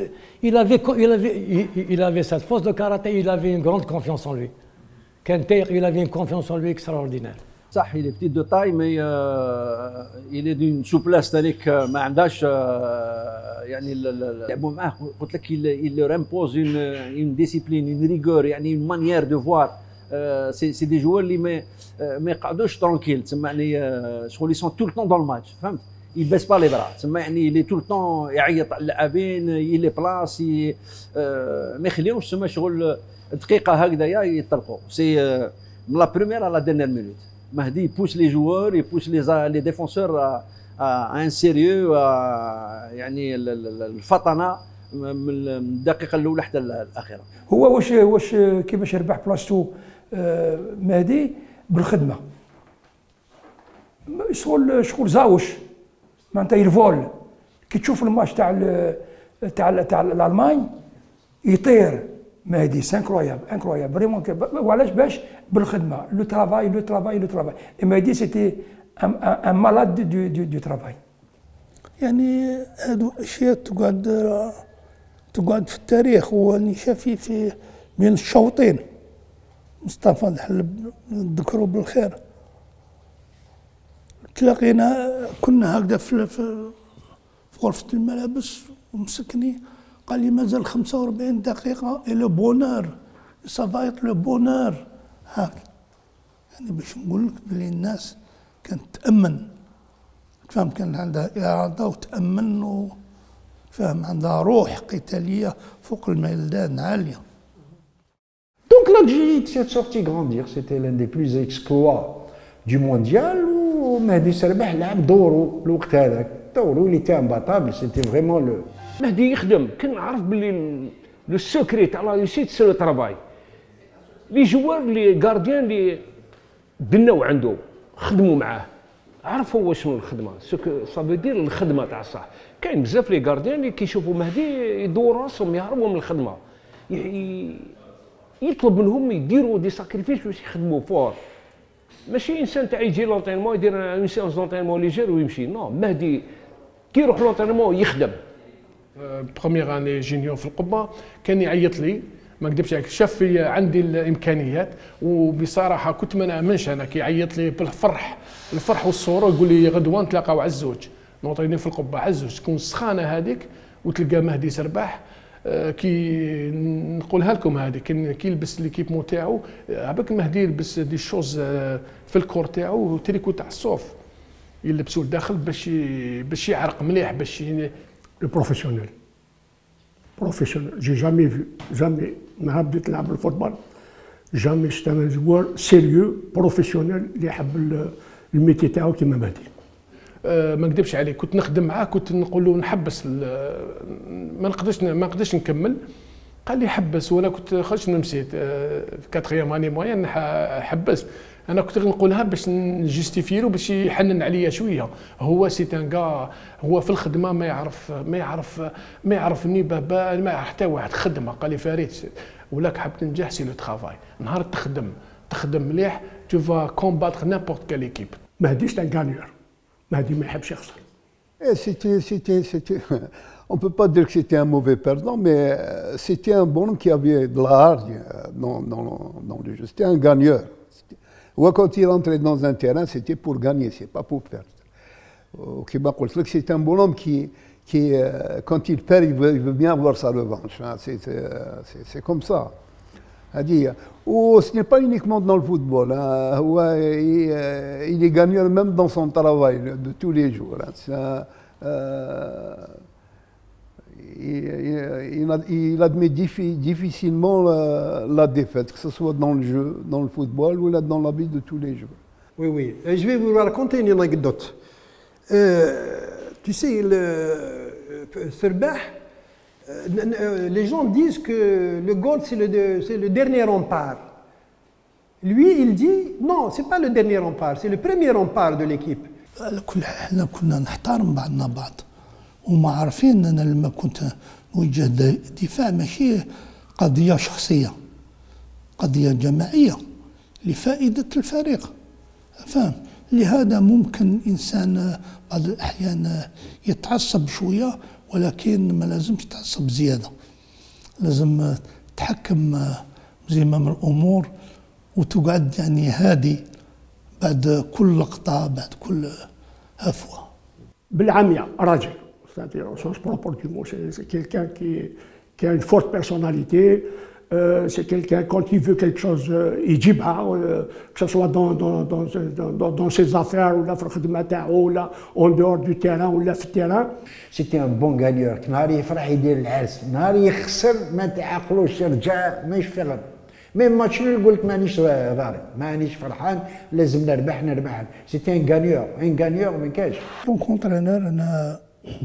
il avait cette force de karaté, il avait une grande confiance en lui. كان تايق، il avait une confiance en lui extraordinaire. صح il est petit de taille mais il est d'une souplesse تانيك ما عندهاش يعني لعبوا معاه. قلت لك il leur impose une discipline, une rigueur، يعني une manière de voir. سي دي جوار اللي ما يقعدوش ترونكيل، تسمعني شغل يسون تو الطون دون الماتش، فهمت؟ يباس با لي برا، تسمى يعني اللي تو الطون يعيط على اللاعبين، يلي بلاص ما يخليهمش تسمى شغل دقيقه هكذايا يطلقوا. سي من لا بروميير على لا ديرنيير مينوت مهدي يبوس لي جوار، يبوس لي ديفونسور ان سيريو، يعني الفطنه من الدقيقه الاولى حتى الاخيره. هو واش كيفاش يربح بلاصتو مهدي؟ بالخدمه. شغل زاوش معناتها يرفول. كي تشوف الماتش تاع الالمان يطير مهدي، سي انكرويابل فريمون. وعلاش؟ باش بالخدمه، لو ترافاي. مهدي سيتي ان مالاد دو ترافاي. يعني هادو اشياء تقعد في التاريخ. هو اللي شافي في بين الشوطين مصطفى الحلب نذكروا بالخير. تلاقينا كنا هكذا في غرفة الملابس ومسكني، قال لي مازال 45 دقيقة إلى بونار، سافايت لو بونار هاك. يعني باش نقول لك بلي الناس كانت تأمن، فهم، كان عندها إرادة وتأمن فهم، عندها روح قتالية فوق الميلان عالية. Donc l'Algérie s'est sorti grandir, c'était l'un des plus exploits du mondial où Mehdi Serbah لعب دوره الوقت هذاك، دوره اللي تاع بطابل، c'était vraiment le. مهدي يخدم، كنعرف باللي لو سكري تاع لا ريسيت سي لو ترافاي. لي جوار لي غارديان اللي بناو عنده خدموا معاه، عرفوا واش شنو الخدمه، صافي دير الخدمه تاع الصح. كاين بزاف لي غارديان اللي كيشوفوا مهدي يدوروا راسهم يهربوا من الخدمه، يطلب منهم يديروا دي ساكريفيس باش يخدموا فور. ماشي انسان تاع يجي لونطينمون يدير اون سيونس لونطينمون ليجير ويمشي، نو، مهدي كي يروح لونطينمون يخدم. بروميير اني جينيور في القبه كان يعيط لي، ما نكذبش عليك، شاف في عندي الامكانيات، وبصراحه كنت ما نامنش انا كي يعيط لي بالفرح، الفرح والسرور، يقول لي غدوه نتلاقاو عزوج نوطيني في القبه عزوج، تكون السخانه هذيك وتلقى مهدي سرباح. كي نقولها لكم هذه كي يلبس ليكيبمون تاعو، عباك مهدي يلبس دي شوز في الكور تاعو، تريكو تاع الصوف يلبسوا لداخل باش يعرق مليح باش لو بروفيسيونيل. بروفيسيونيل جي جامي فيو جامي نهار بديت نلعب الفوتبول جامي شفت ان جوار سيريو بروفيسيونيل اللي يحب الميتي تاعو كيما مهدي. ما نكذبش عليك كنت نخدم معاه كنت نقول له نحبس ما نقدرش نكمل. قال لي حبس وانا كنت خرجت من مسيت في كاتريام اني موين حبس. انا كنت نقولها باش نجستيفيرو باش يحنن عليا شويه. هو سي ان كا هو في الخدمه ما يعرفني بابا ما يعرف حتى واحد خدمه. قال لي فريد ولاك حاب تنجح سي لو ترافاي. نهار تخدم مليح تو فا كومباتر نيمبورت كال ايكيب. مهديش ان غانيور. مهدي ما يحبش يخسر. On ne peut pas dire que c'était un mauvais perdant, mais c'était un bonhomme qui avait de l'art dans le jeu. C'était un gagneur. Quand il rentrait dans un terrain, c'était pour gagner, c'est pas pour perdre. C'est un bonhomme qui quand il perd, il veut bien avoir sa revanche. C'est comme ça. Ce n'est pas uniquement dans le football. Il est gagneur même dans son travail de tous les jours. Il admet difficilement la défaite, que ce soit dans le jeu, dans le football ou là dans la vie de tous les jours. Oui, oui. Je vais vous raconter une anecdote. Tu sais, Serbah, les gens disent que le goal c'est le dernier rempart. Lui, il dit non, c'est pas le dernier rempart, c'est le premier rempart de l'équipe. وما عارفين أنا لما كنت نوجه دفاع ماشي قضية شخصية، قضية جماعية لفائدة الفريق، فاهم؟ لهذا ممكن إنسان بعض الأحيان يتعصب شوية، ولكن ما لازمش يتعصب زيادة، لازم تحكم زمام الأمور وتقعد يعني هادي بعد كل لقطة بعد كل هفوة. بالعامية راجل. C'est-à-dire au sens propre du mot, c'est quelqu'un qui a une forte personnalité, c'est quelqu'un quand il veut quelque chose, il dit que ce soit dans ses affaires ou là en dehors du terrain ou là في terrain. C'était un bon gagneur. نهار يفرح يدير العرس، نهار يخسر ما تعقلوش يرجع ما يشفغل. ميم ماتش نقول لك مانيش ضارب، مانيش فرحان، لازم نربح. C'était un gagneur ما كاش. Donc entraîneur أنا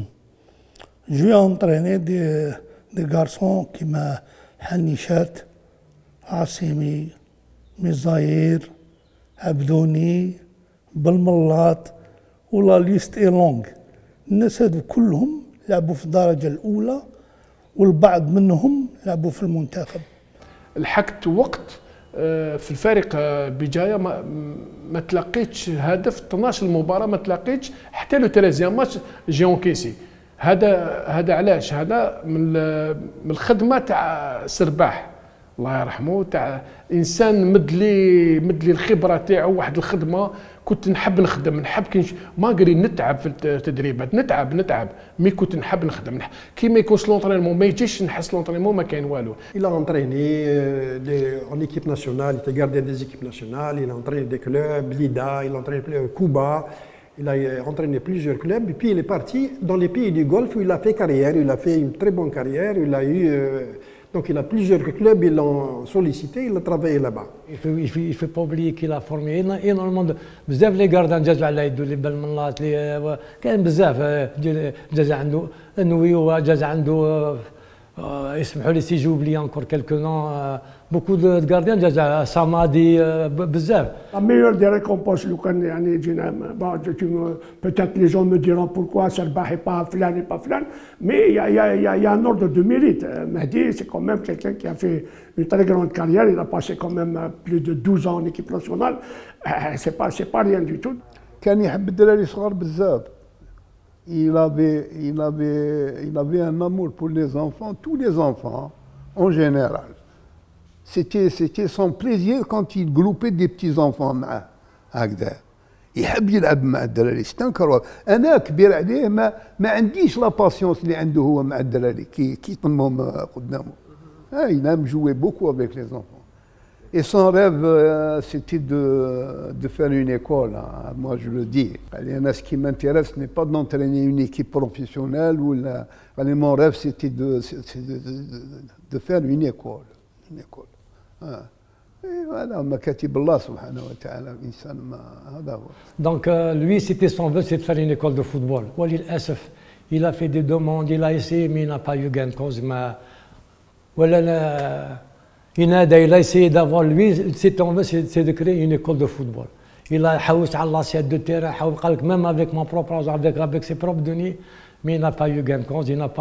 j'ai entraîné des garçons كيما حنيشات، عاصمي، مزاير، عبدوني، بالملاط، ولا ليست اي لونغ. الناس هادو كلهم لعبوا في الدرجة الأولى والبعض منهم لعبوا في المنتخب. لحقت وقت في الفريق بجاية ما تلاقيتش هدف 12 مباراة ما تلاقيتش حتى لو 13 ماتش جيون كيسي. هذا علاش؟ هذا من الخدمه تاع سرباح الله يرحمه، تاع انسان مدلي الخبره تاعو واحد الخدمه. كنت نحب نخدم، نحب ما قري نتعب في التدريبات، نتعب مي كنت نحب نخدم. كي ما يكونش لونطرينمون ما يجيش نحس لونطرينمون ما كاين والو. Il a entraîné en équipe nationale, il était gardien des équipes nationales, il a entraîné des clubs, Lida, il a entraîné Cuba. Il a entraîné plusieurs clubs et puis il est parti dans les pays du Golfe où il a fait carrière, il a fait une très bonne carrière, il a eu donc il a plusieurs clubs, ils l'ont sollicité, il a travaillé là-bas. Il faut pas oublier qu'il a formé énormément de بزاف لي غاردان جازوا على يدو لي بالمناط لي كاين بزاف جاز عنده انوي وجاز عنده يسمحوا لي سي جوبلي انكور كيلكو نون بوكو دو غارديان جاز سامادي بزاف. La meilleure des récompenses لو كان يعني جينا peut-être les gens me diront pourquoi Serbah et pas Flan et pas Flan, mais il y a un ordre de mérite. Mehdi c'est quand même quelqu'un qui a fait une très grande carrière, il a passé quand même plus de 12 ans en équipe nationale. C'est pas rien du tout. كان يحب الدراري صغار بزاف. Il avait un amour pour les enfants, tous les enfants en général. C'était son plaisir quand il groupait des petits-enfants معاه هكذا. يحب يلعب مع الدراري، استنكروا. أنا كبير عليه ما عنديش لا باسيونس اللي عنده هو مع الدراري كي يطمهم قدامه. Il aime jouer beaucoup avec les enfants. Et son rêve, c'était de faire une école. Hein. Moi, je le dis. Ce qui m'intéresse, ce n'est pas d'entraîner une équipe professionnelle. Mon rêve, c'était de faire une école. Une école. Et voilà, ma katib Allah subhanahu wa ta'ala. Donc, lui, c'était son vœu, c'est de faire une école de football. Il a fait des demandes, il a essayé, mais il n'a pas eu gain de cause. Il a essayé d'avoir, lui, c'est de créer une école de football. Il a حوس على l'assiette de terrain, même avec mon propre argent, avec ses propres deniers, mais il n'a pas eu gain de cause, il n'a pas.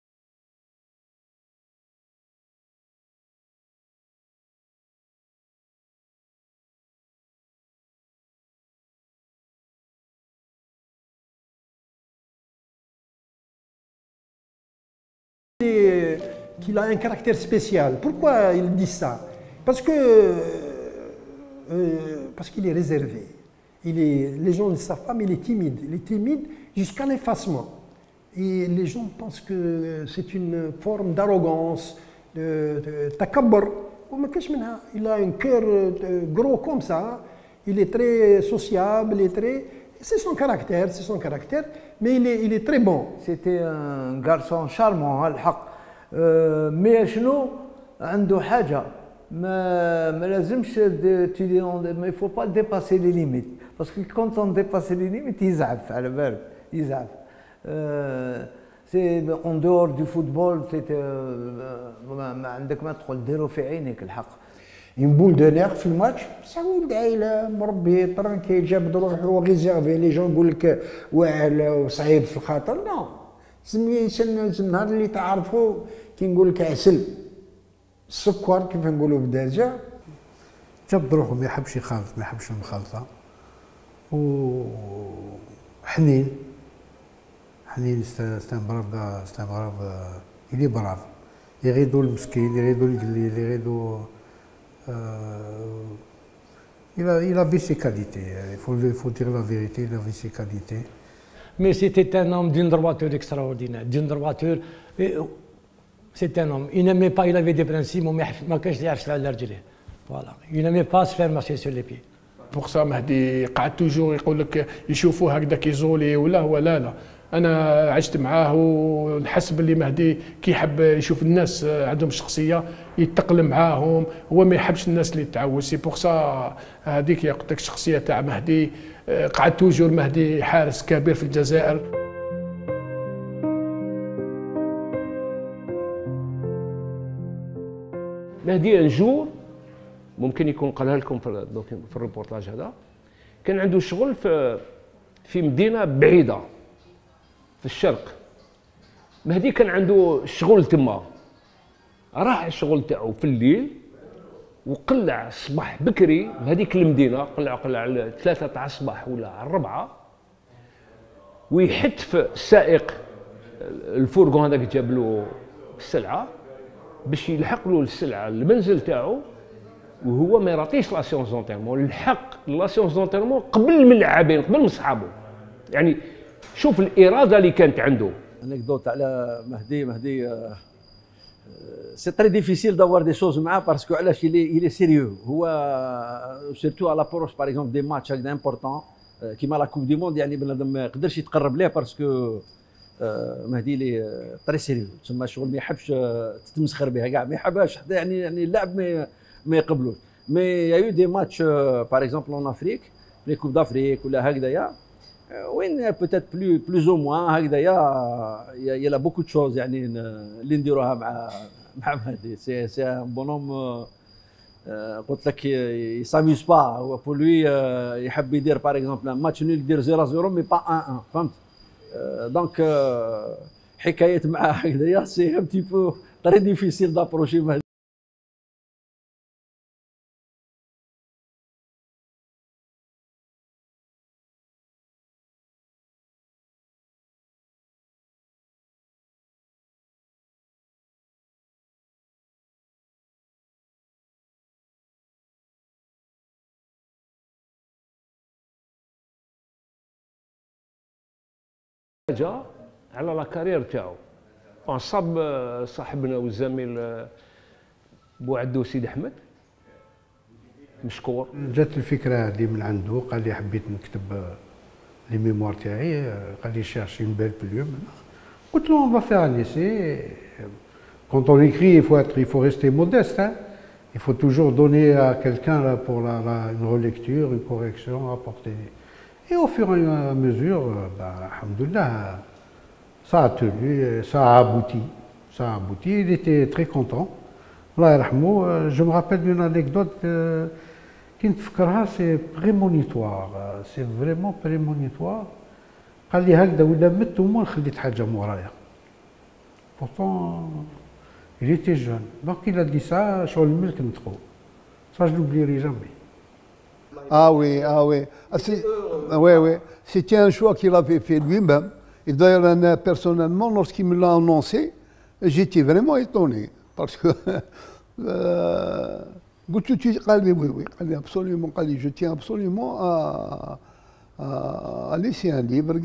Qu'il a un caractère spécial. Pourquoi il dit ça? Parce qu'il est réservé. Les gens ne le savent pas, mais il est timide. Il est timide jusqu'à l'effacement. Et les gens pensent que c'est une forme d'arrogance, de takabbur. Il a un cœur gros comme ça. Il est très sociable, c'est son caractère, mais il est très bon. C'était un garçon charmant, mais شنو عنده حاجة ما لازمش il faut pas dépasser les limites parce que quand on dépasse les limites يزعف على بالك يزعف. C'est en dehors du football ما عندك ما تدخل ديرو في عينيك الحق. Une boule de nerf في الماتش ولد عائله مربي طرنكي جاب روحه هو ريزيرفي لي جون يقول لك واعر وصعيب في الخاطر نو سمي النهار اللي تعرفوا كي نقول لك عسل السكر كيف نقولوا بالدارجه جاب روحه ما يحبش يخالط ما يحبش المخالطه وحنين ستان براف il est brave يغيدو المسكين يغيدو القليل يغيدو il avait ses qualités, il faut dire la vérité, il avait ses qualités. Mais c'était un homme d'une droiture extraordinaire, d'une droiture. C'est un homme. Il n'aimait pas, il avait des principes, voilà. Il n'aimait pas se faire marcher sur les pieds. Pour ça, Mahdi قاعد توجور يقول لك يشوفوه هكذا كيزولي ولا هو لا. أنا عشت معاه ونحس باللي مهدي كي يحب يشوف الناس عندهم شخصية يتقلم معاهم، هو ما يحبش الناس اللي تعود. سي بوغ سا هذيك قلت لك الشخصية تاع مهدي قعد توجور. مهدي حارس كبير في الجزائر. مهدي انجور ممكن يكون قالها لكم في الريبورتاج هذا، كان عنده شغل في مدينة بعيدة في الشرق. مهدي كان عنده شغل تما، راح الشغل تاعو في الليل وقلع الصباح بكري بهذيك المدينه، قلع على 3 تاع الصباح ولا على 4، ويحط في السائق الفورغون هذاك جاب له السلعه باش يلحق له السلعه للمنزل تاعو، وهو ما يعطيش لا سيونس دونتيرمون، لحق لا سيونس دونتيرمون قبل من اللاعبين قبل من صحابه. يعني شوف الاراده اللي كانت عنده. انكدوت على مهدي سي تري ديفيسيل دافوار دي شوز معاه باسكو علاش il est sérieux. هو سيرتو على بروش باغ اكزومبل دي ماتش هكذا امبورطون كيما لا كوب دي موند، يعني بنادم ما يقدرش يتقرب ليه باسكو مهدي لي تري سيريو، تسمى شغل ما يحبش تتمسخر بها كاع، ما يحبهاش حتى يعني اللاعب ما يقبلوش. مي يا يو دي ماتش باغ اكزومبل اون افريك لي كوب دافريك ولا هكذايا وين بوتيت بلوز او موان هكذايا يلا بوكو دو شوز يعني اللي نديروها مع مهدي. سي ان بونوم قلت لك يساميوز با، هو بور لوي يحب يدير باغ اكزومبل ماتش نول يدير 0-0 مي با 1-1 فهمت. دونك حكايه معاه هكذايا سي ان تي بو تري ديفيسيل دابروشي مهدي. جا على لا كارير تاعو صاب صاحبنا والزميل بوعدو سيد احمد مشكور. جات الفكره هذه من عنده، قال لي حبيت نكتب لي ميموار تاعي، قال لي شيرشي اون بيل بلوم. قلت له on va faire un essai. Quand on écrit, il faut rester modeste. Hein. Il faut toujours donner à quelqu'un pour une relecture, une correction, apporter. Et au fur et à mesure, alhamdoulilah, ça a tenu, ça a abouti. Ça a abouti. Il était très content. Allah yarhamou. Je me rappelle d'une anecdote qui c'est prémonitoire. C'est vraiment prémonitoire. قال لي هكذا ولا مت وما خليت حاجه مورايا. Pourtant, il était jeune. Donc il a dit ça, شغل الملك نطقو. Ça je n'oublierai jamais. Ah oui, ah oui. Oui. C'était un choix qu'il avait fait lui-même. Et d'ailleurs, personnellement, lorsqu'il me l'a annoncé, j'étais vraiment étonné. Parce que oui, absolument. Je tiens absolument à laisser un livre.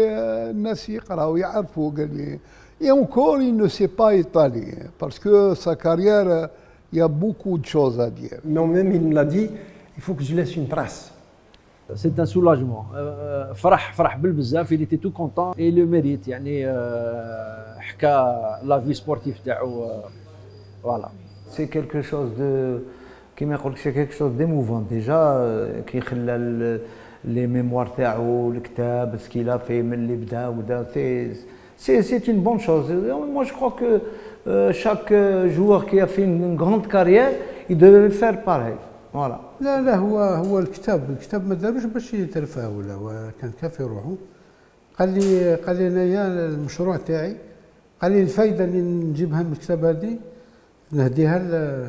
Et encore, il ne s'est pas étalé. Parce que sa carrière, il y a beaucoup de choses à dire. Non, même il me l'a dit, il faut que je laisse une trace. C'est un soulagement. فرح بالبزاف, il était tout content et il le mérite. يعني حكى la vie sportive تاعو. Voilà. C'est quelque chose de كيما يقول لك, c'est quelque chose d'émouvant déjà كي خلى les mémoires تاعو, الكتاب, ce qu'il a fait من اللي بدا ودا, c'est une bonne chose. Moi je crois que chaque joueur qui a fait une grande carrière, il devait faire pareil. Voilà. لا هو الكتاب ما داروش باش يترفه ولا, هو كان كافي روحه. قال لي انايا المشروع تاعي, قال لي الفايده اللي نجيبها من الكتاب هذه نهديها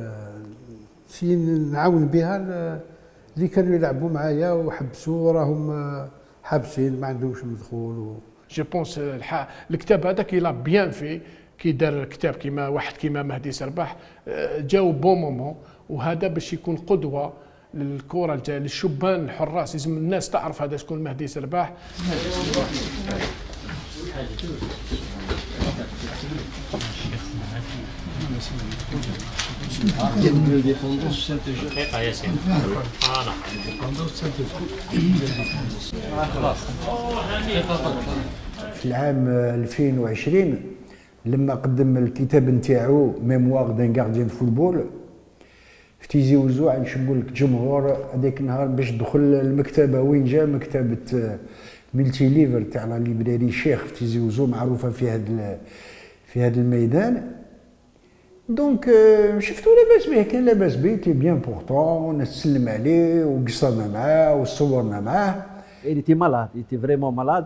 نعاون بها اللي كانوا يلعبوا معايا وحبسوا راهم حابسين ما عندهمش مدخول. جو بونس الكتاب هذاك إلا بيان في كي دار الكتاب كيما واحد كيما مهدي سرباح جاو بون مومون, وهذا باش يكون قدوه للكره الجايه للشبان الحراس. لازم الناس تعرف هذا شكون مهدي سرباح. في العام 2020 لما قدم الكتاب نتاعو ميموار دان غارديان فوتبول, في تيزي وزو باش نقول لك جمهور هذاك النهار باش دخل المكتبه وين جا مكتبه ملتي ليفر تاع لا ليبراري شيخ في تيزي وزو, معروفه في هذا الميدان. دونك شفتو لاباس به, كان لاباس به, تي بيان بورتون, نسلم عليه وقصرنا معاه وصورنا معاه. Il était malade, il était vraiment malade.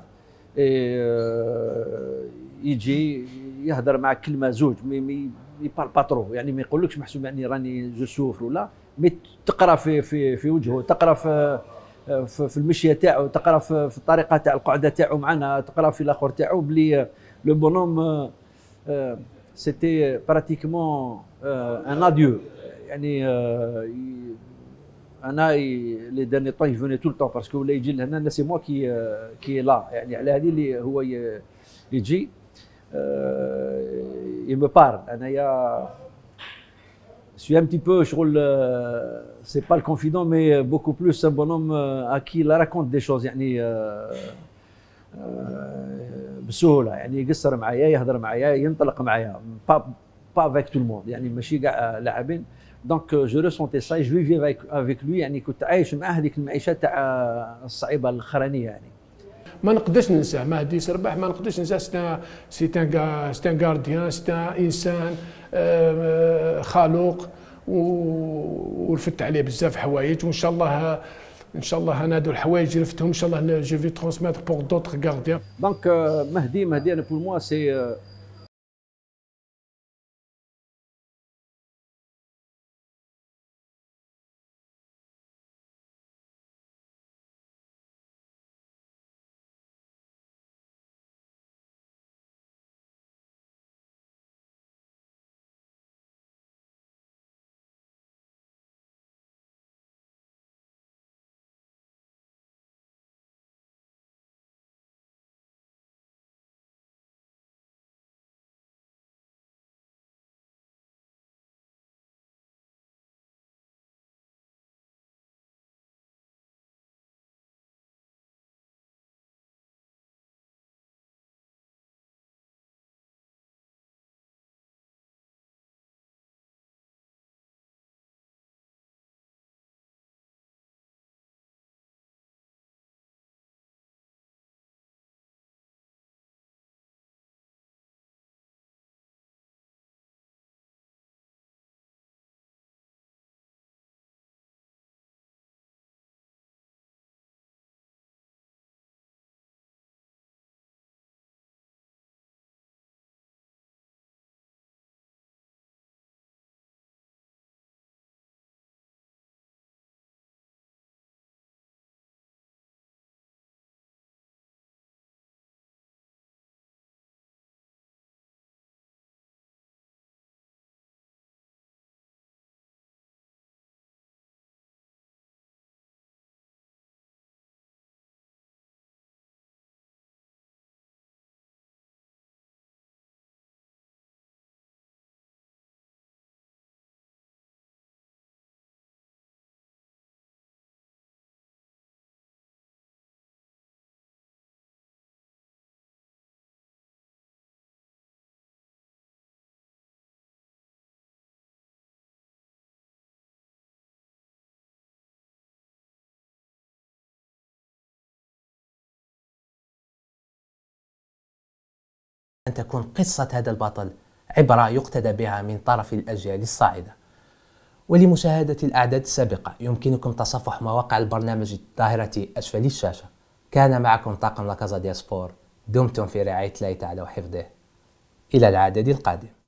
يجي يهدر معك كلمه زوج, مي يبار باترو, يعني ما يقولكش محسوب يعني راني جو سوفر ولا, مي تقرا في وجهه, تقرا في المشيه تاعو, تقرا في الطريقه تاع القعده تاعو معنا, تقرا في الاخر تاعو بلي لو بونوم سيتي براتيكمون ان اديو. يعني انا لي داني طون يفوني تو الطون باسكو ولا يجي لهنا سي موا كي لا, يعني على هذه اللي هو يجي il me parle. Je suis un petit peu, c'est pas le confident, mais beaucoup plus un bonhomme à qui il raconte des choses. يعني بسهوله, يعني يقصر معايا, يهضر معايا, ينطلق معايا, pas avec tout le monde, يعني ماشي كاع لاعبين. دونك جو ريسونتي سا, جو فيفي افيك لوي, يعني كنت عايش معاه هذيك المعيشه تاع الصعيبه الاخرانيه. يعني ما نقدرش ننساه مهدي سرباح, ما نقدرش ننساه. سي ان غارديان, سي انسان خلوق, ورفدت عليه بزاف حوايج, وان شاء الله انا هادو الحوايج رفتهم ان شاء الله جو في ترونسميتر بور دوطر غارديان. دونك مهدي انا بور موا سي أن تكون قصة هذا البطل عبرة يقتدى بها من طرف الأجيال الصاعدة. ولمشاهدة الأعداد السابقة يمكنكم تصفح مواقع البرنامج الظاهرة أسفل الشاشة. كان معكم طاقم لا كازا دي سبور، دمتم في رعاية الله تعالى وحفظه، إلى العدد القادم.